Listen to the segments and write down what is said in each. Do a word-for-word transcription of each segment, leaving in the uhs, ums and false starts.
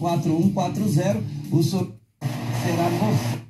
quatro um quatro zero, o sorteio será você.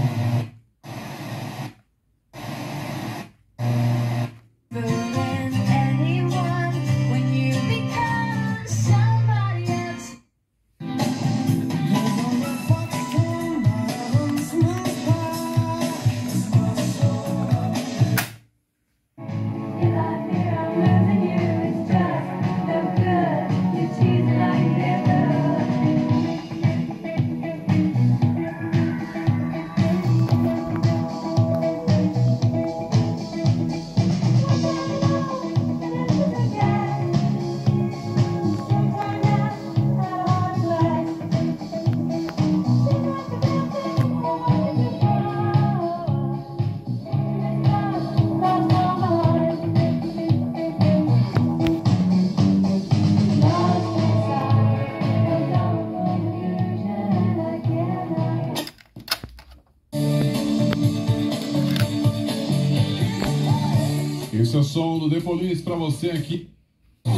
Esse é o som do The Police pra você aqui.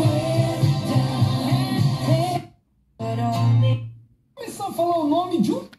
Começou a falar o nome de um...